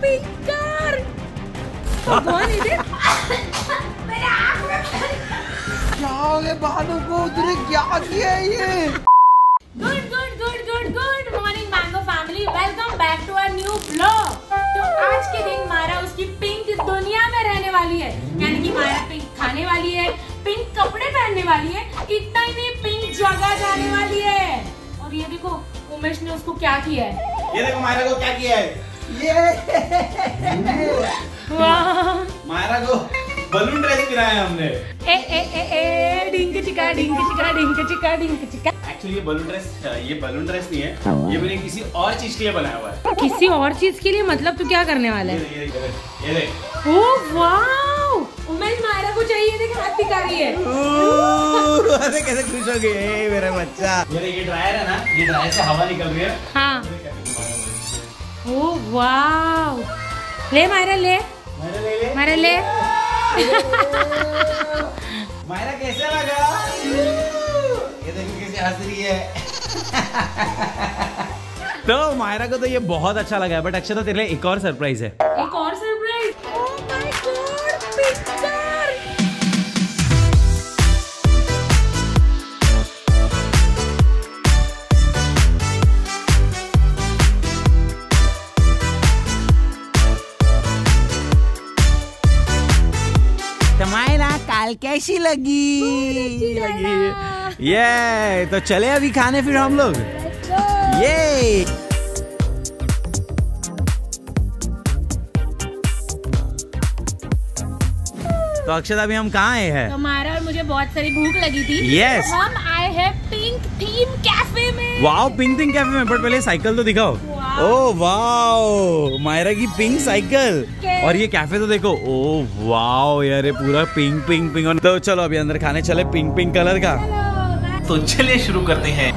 Pink car. भगवान इधर क्या हो गया बालों को? तुमने क्या किया है ये? Good morning mango family, welcome back to our new blog. तो आज के दिन मायरा उसकी पिंक दुनिया में रहने वाली है, यानी कि मायरा पिंक खाने वाली है, पिंक कपड़े पहनने वाली है, इतना ही नहीं पिंक जगह जाने वाली है। और ये देखो उमेश ने उसको क्या किया है, ये देखो मायरा को क्या किया है। ये मायरा को बलून ड्रेस पहनाया हमने। डिंग चिका डिंग चिका डिंग चिका डिंग चिका। एक्चुअली ये बलून ड्रेस नहीं है, ये मैंने किसी और चीज के लिए बनाया हुआ है। किसी और चीज के लिए? मतलब तू क्या करने वाला है? ये देख। ओह वाओ, उमेश मायरा को चाहिए, देख हाथ दिखा रही है। अरे कैसे खुश हो गए मेरा बच्चा। ये ड्रायर है ना, ये ड्रायर से हवा निकल रही है। हाँ। ओह वाओ, ले मायरा ले, मायरा ले। मायरा कैसा लगा? ये देखो कैसे हंस रही है। तो मायरा को तो ये बहुत अच्छा लगा है, बट अक्षता तेरे लिए एक और सरप्राइज है। एक और surprise? Oh my god, picture. Myra काल कैसी लगी? ये तो चले अभी खाने फिर हम लोग। ये तो अक्षता अभी हम कहाँ आए हैं? तो मायरा और मुझे बहुत सारी भूख लगी थी। Yes. तो हम आए हैं पिंक थीम कैफे में। वाओ, पिंक थीम कैफे में। बट पहले साइकिल तो दिखाओ। ओह वाओ, मायरा की पिंक साइकिल। और ये कैफे तो देखो। ओह वाओ यार, ये पूरा पिंक पिंक पिंक। तो चलो अभी अंदर खाने चले पिंक पिंक कलर का। तो चलिए शुरू करते हैं।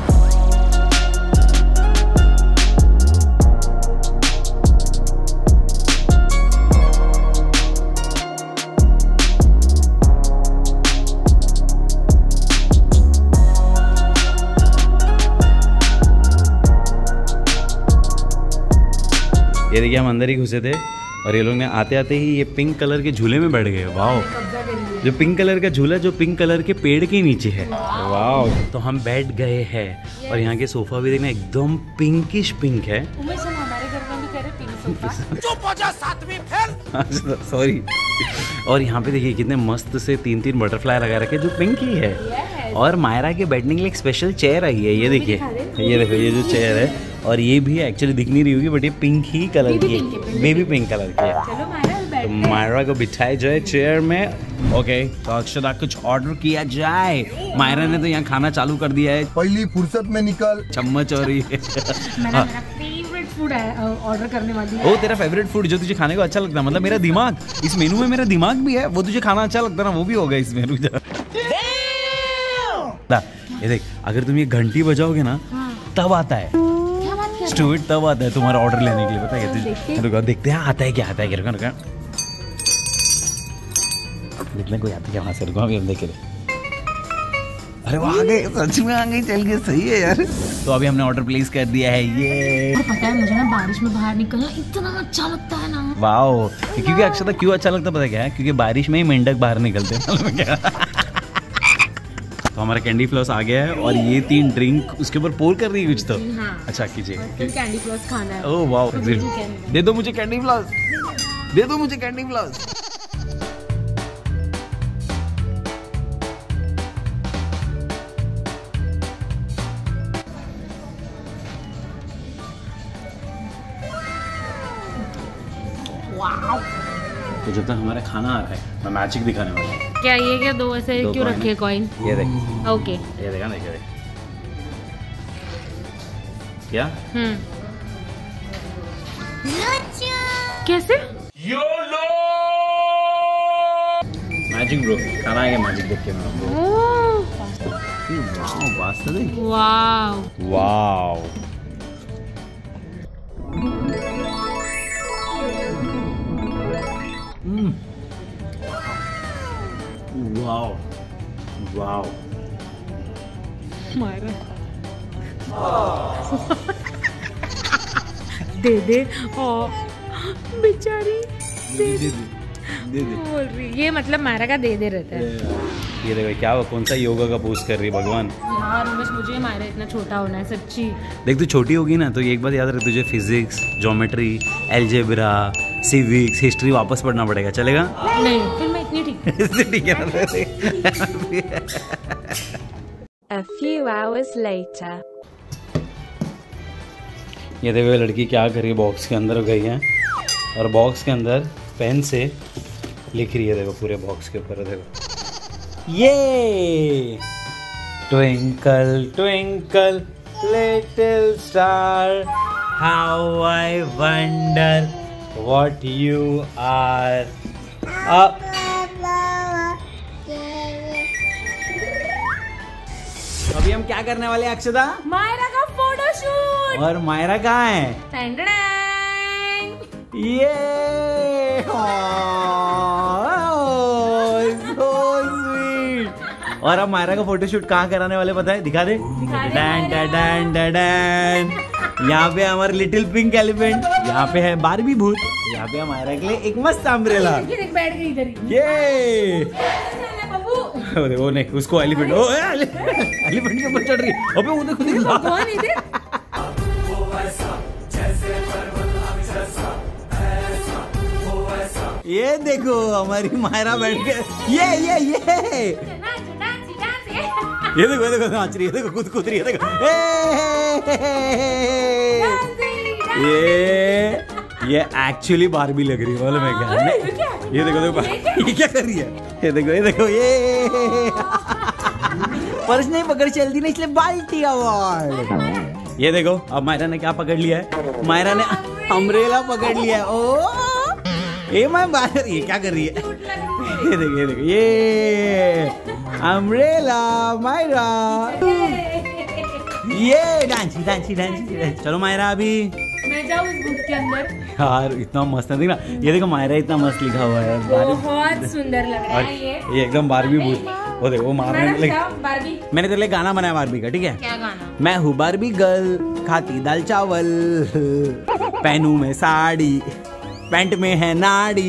ये देखिए हम अंदर ही घुसे थे और ये लोग ने आते आते ही ये पिंक कलर के झूले में बैठ गए। वाओ, जो पिंक कलर का झूला जो पिंक कलर के पेड़ के नीचे है। वाओ, तो हम बैठ गए हैं और यहाँ के सोफा भी देखना एकदम पिंकिश पिंक है। हमारे घर में भी कह रहे पिंक सोफा। सॉरी। और यहाँ पे देखिए कितने मस्त से 3-3 बटरफ्लाई लगा रखे जो पिंक ही है। और मायरा के बैठने के लिए एक स्पेशल चेयर आई है। ये देखिए, ये देखो, ये जो चेयर है, और ये भी एक्चुअली दिख नहीं रही होगी बट ये पिंक ही कलर की है, बेबी पिंक कलर की है। चलो मायरा तो मायरा को बिठाया जाए चेयर में। ओके, तो अक्षता कुछ ऑर्डर किया जाए। मायरा ने तो यहाँ खाना चालू कर दिया है। पहली फुर्सत में निकल चम्मच और ये मेरा फेवरेट फूड है, ऑर्डर करने वाली है। ओ, तेरा फेवरेट फूड जो तुझे खाने को अच्छा लगता है, मतलब मेरा दिमाग, इस मेनू में मेरा दिमाग भी है, वो तुझे खाना अच्छा लगता है ना, वो भी होगा इस मेनू। ये देख, अगर तुम ये घंटी बजाओगे ना तब आता है स्टूपिड, तब आता है तुम्हारा ऑर्डर लेने के लिए। पता है क्या? रुको देखते हैं आता है क्या, आता है क्या। रुको देखने कोई आता है क्या वहाँ से। रुको अभी हम देखे। अरे वो आ गए, सच में आ गए, चल गए, सही है यार। तो अभी हमने ऑर्डर प्लेस कर दिया है। ये पता है मुझे ना बारिश में बाहर निकलना इतना अच्छा लगता है ना। वाओ, क्योंकि अक्षता क्यों अच्छा लगता है पता क्या है? क्योंकि बारिश में ही मेंढक बाहर निकलते हैं। तो हमारा कैंडी फ्लॉस आ गया है और ये 3 ड्रिंक उसके ऊपर पोर कर रही है कुछ तो। हाँ। अच्छा कीजिए। कैंडी फ्लॉस खाना है। ओह वाओ, दे दो मुझे कैंडी फ्लॉस, दे दो मुझे कैंडी फ्लॉस। तो जब तक हमारा खाना आ रहा है मैं मैजिक दिखाने वाला हूँ। क्या ये क्या दो ऐसे क्यों रखे कॉइन? ये देख, ओके, ये देखा ना, ये देख क्या। कैसे? योलो मैजिक ब्रो, खाना आएगा मैजिक देख के मैं। वाओ, वास्तव में wow wow. Wow wow. Myra दे दे। बेचारी दे दे बोल रही, ये मतलब मायरा का दे रहता है। ये देखो क्या कौन सा योगा का पोज कर रही है भगवान। यार बस मुझे मायरा इतना छोटा होना है सच्ची। देख तू छोटी होगी ना तो एक बात याद रख, तुझे physics, geometry, algebra, civics, history वापस पढ़ना पड़ेगा, चलेगा? नहीं फिर मैं इतनी ठीक है। A few hours later. ये देखो लड़की क्या कर रही है, बॉक्स के अंदर गई है और बॉक्स के अंदर पेन से लिख रही है। देखो पूरे बॉक्स के ऊपर देखो, ये twinkle twinkle little star how I wonder what you are. अभी हम क्या करने वाले हैं अक्षता? मायरा का फोटोशूट। और मायरा कहाँ है? ये so sweet। और अब मायरा का फोटोशूट कहाँ कराने वाले पता है? दिखा दे। डैन डैन डैन डैन। यहाँ पे हमारे लिटिल पिंक एलिफेंट, यहाँ पे है बारबी भूत, यहाँ पे हमारे के लिए एक मस्त अम्ब्रेला। बैठ गई इधर ही। ये वो नहीं, उसको एलिफेंट, ओ एलिफेंट के ऊपर चढ़ रही है। अबे वो देखो ये देखो हमारी मायरा बैठ के ये देखो नाच रही है, देखो कूद रही है, देखो ये एक्चुअली बारबी लग रही है, मालूम है क्या? ये देखो ये क्या कर रही है, ये देखो ये पर्स नहीं पकड़ चलती ना, इसलिए बाल्टी अवार्ड। ये देखो अब मायरा ने क्या पकड़ लिया है, मायरा ने अम्ब्रेला पकड़ लिया है। ओ ये मैं बाहर, ये क्या कर रही है? ये देखो ये अम्ब्रेला मायरा, ये डांसी। चलो मायरा अभी मैं जाऊँ इस बुक के अंदर। यार इतना मस्त है, देखना ये देखो मायरा इतना मस्त लिखा हुआ है, बहुत सुंदर लग रहा है ये एकदम बारबी भूत। वो देखो वो मारने बारबी। मैंने तेरे लिए गाना बनाया बारबी का, ठीक है? क्या गाना? मैं हूँ बारबी गर्ल, खाती दाल चावल, पहनू में साड़ी, पैंट में है नाड़ी।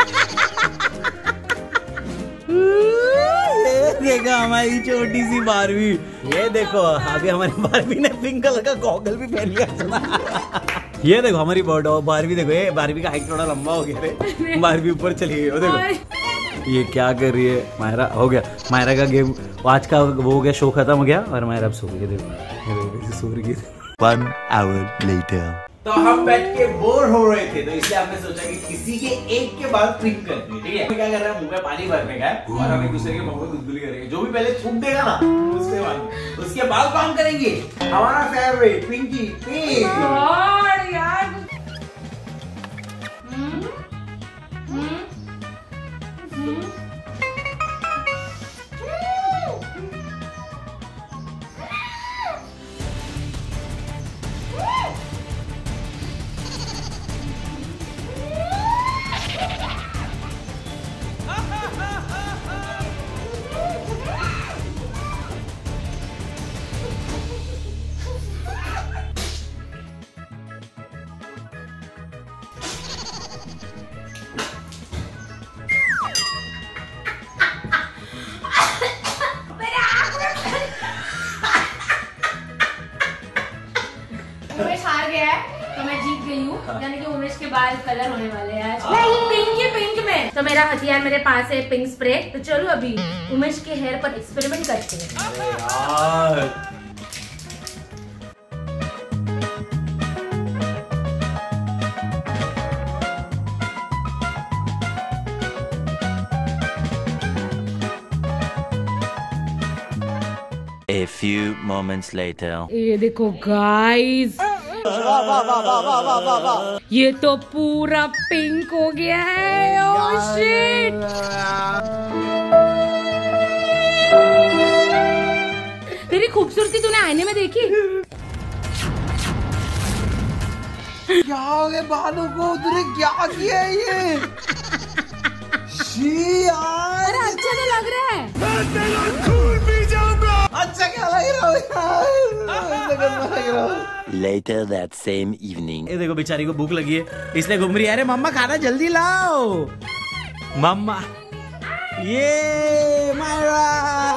देखो हमारी छोटी सी बारबी, ये देखो अभी हमारी बारबी ने पिंक कलर का गॉगल भी पहन लिया। ये देखो हमारी बारबी, देखो ये बारबी का हाइट थोड़ा लंबा हो गया रे, बारबी ऊपर चली गई। देखो ये क्या कर रही है मायरा, हो गया मायरा का गेम आज का वो हो गया, शो खत्म हो गया और मायरा अब सो गई। देखो सो रही। 1 hour later। तो हम बैठ के बोर हो रहे थे, तो इसलिए हमने सोचा कि किसी के एक के बाल ट्रिम करते हैं, ठीक है? क्या कर रहे हैं, मुंह में पानी भरने का है और हम एक दूसरे के मुंह में गुदगुली करेंगे। जो भी पहले थूक देगा ना उसके बाल काम करेंगे। हमारा फेवरेट पिंकी पिंक। यार यानी कि उमेश के बाल कलर होने वाले हैं आज। पिंक में तो मेरा हथियार मेरे पास है पिंक स्प्रे। तो चलो अभी उमेश के हेयर पर एक्सपेरिमेंट करते हैं। A few moments later. ये देखो गाइस, ये तो पूरा पिंक हो गया है। ओह शिट, तेरी खूबसूरती तूने आईने में देखी? क्या हो गया बालों को, तूने क्या किया ये? यार अरे अच्छा तो लग रहा है। अच्छा अच्छा क्या लग रहा है? Later that same evening. ये देखो बेचारी को भूख लगी है इसलिए घूम रही है। अरे मम्मा खाना जल्दी लाओ मम्मा। ये मायरा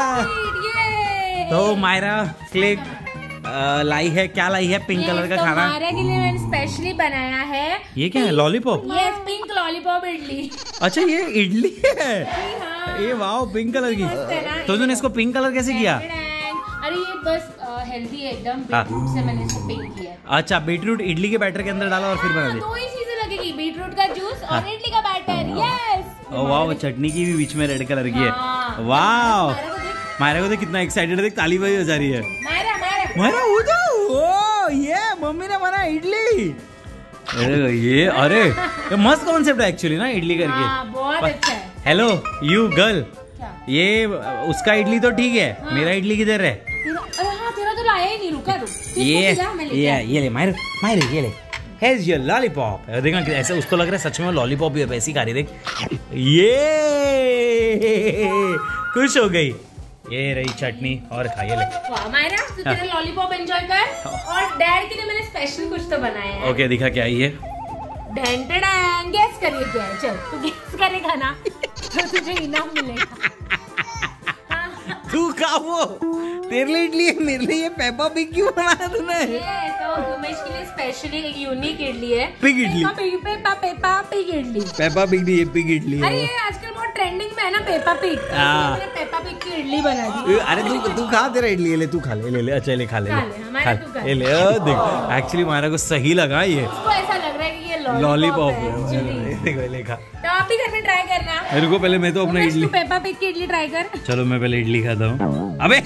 तो मायरा क्लिक लाई है। क्या लाई है? पिंक कलर का तो खाना। मायरा के लिए मैंने स्पेशली बनाया है। ये क्या है? लॉलीपॉप? ये पिंक लॉलीपॉप इडली। अच्छा ये इडली है। हाँ। ये वाओ पिंक कलर की। मस्त है ना? तो तूने इसको पिंक कलर कैसे किया? अरे ये बस हेल्दी है एकदम। हाँ। बीटरूट से मैंने इसको पिंक किया है। अच्छा बीटरूट इडली के बैटर के अंदर डाला और फिर बना दिया। दो ही चीजें लगेगी, बीटरूट का जूस और इडली का बैटर। यस। वाह चटनी की भी बीच में रेड कलर की है। हाँ। वाह मायरा को देख, मायरा को तो कितना एक्साइटेड है। ताली बजी हो जा रही है। मायरा मायरा मायरा उधर। ओ ये मम्मी ने बना इडली। अरे ये अरे ये मस्त कॉन्सेप्ट है एक्चुअली ना इडली करके। हाँ, बहुत अच्छा है। हेलो यू गर्ल क्या? ये उसका इडली तो ठीक है। हाँ। मेरा इडली किधर है? अरे हाँ तेरा तो लाया ही नहीं। रुका तू ये ले मायरे मायरे ये ले। Here's your lollipop। देखना ऐसे उसको लग रहा है सच में लॉलीपॉप ही है। वैसी खा रही देख। ये खुश हो गई। ये रही चटनी और खा ये ले। वाह मायरा तू तेरा लॉलीपॉप एंजॉय कर। और डैड के लिए मैंने स्पेशल कुछ तो बनाया है। ओके दिखा क्या है ये? गेस करिए क्या है। चल तू गेस करेगा ना तो तुझे इनाम मिलेगा। तू खा वो। तेरे लिए इडली है मेरे लिए ये पेपा पिग क्यों बनाया तूने? ये तो उमेश के लिए स्पेशली एक यूनिक इडली है। Pig idli. Peppa pig idli. Peppa pig नहीं ये पिग इडली अरे है। ये आजकल बहुत ट्रेंडिंग में है ना पेपा पिग। हाँ। मैंने पेपा पिग की इडली बना दी। अरे तू खा तेरा इडली ले तू खा ले अच्छा ले खा ले खा ले, हमारा तू खा ले। ले देख एक्चुअली हमारा को सही लगा ये उसको ऐसा लग रहा है कि ये लॉलीपॉप है actually। देखो ले खा। तो आप भी घर में ट्राई करना। रुको पहले मैं तो अपना उमेश, इडली। तू पेपा पिग की इडली ट्राई कर। चलो मैं पहले इडली खाता हूँ। अबे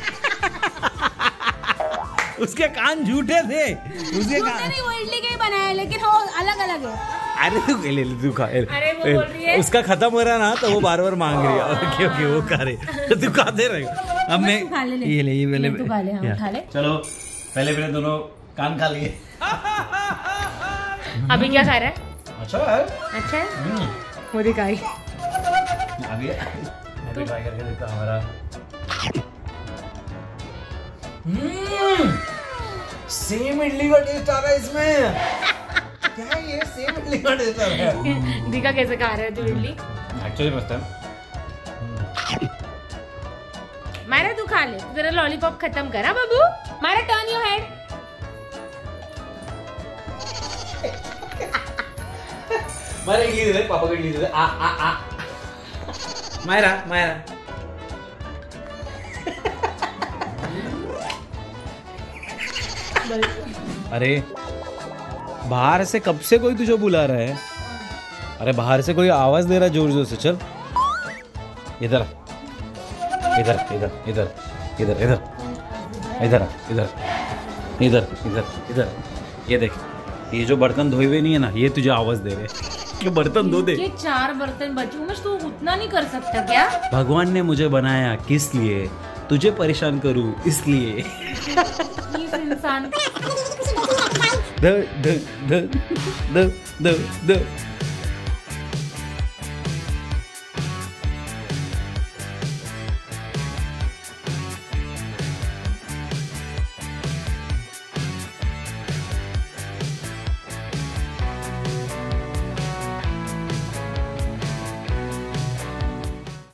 उसके कान झूठे थे। उसके कान नहीं वो इडली का ही बनाया है लेकिन वो अलग अलग है। अरे तू ले तू खा। अरे वो बोल रही है उसका खत्म हो रहा ना तो वो बार बार मांग रही है। ओके ओके वो खा रहे तू खाते रहे। अब मैं तू खा ले, ये ले ये पहले तू खा ले, हाँ, खा ले। चलो पहले मैंने दोनों कान खा लिए। अभी क्या खा रहा है? अच्छा है। अच्छा है वो दिखाई। अभी मैं भी ट्राई करके देखता हूँ हमारा। सेम इडली का टेस्ट आ रहा है इसमें। क्या है ये? सेम इडली का टेस्ट आ रहा है। दिखा कैसे खा रहा है तू इडली। एक्चुअली मस्त है। मायरा तू खा ले। तू तेरा लॉलीपॉप खत्म करा बाबू। Myra turn your head. Myra idli दे दे पापा को इडली दे दे। आ आ आ मायरा मायरा अरे बाहर से कब से कोई तुझे बुला रहा है? अरे बाहर से कोई आवाज दे रहा है जोर जोर से। चल इधर इधर इधर इधर इधर इधर इधर इधर इधर इधर इधर। ये देख ये जो बर्तन धोए हुए नहीं है ना ये तुझे आवाज दे रहे हैं कि बर्तन धो दे। ये 4 बर्तन बचे। उमेश तू उतना नहीं कर सकता क्या? भगवान ने मुझे बनाया किस लिए? तुझे परेशान करूं इसलिए। इस इंसान द द द द द द